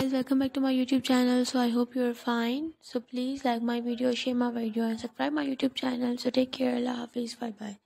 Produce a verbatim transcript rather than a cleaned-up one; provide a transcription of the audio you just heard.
welcome back to my YouTube channel. So I hope you're fine. So please like my video, share my video and subscribe my YouTube channel. So take care. Allah Hafiz. Bye bye.